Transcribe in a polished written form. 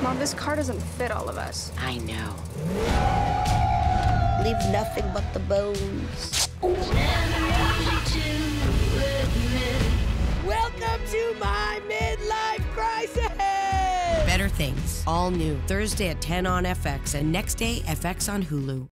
Mom, this car doesn't fit all of us. I know. Leave nothing but the bones. Welcome to my midlife crisis! Better Things, all new. Thursday at 10 on FX and next day, FX on Hulu.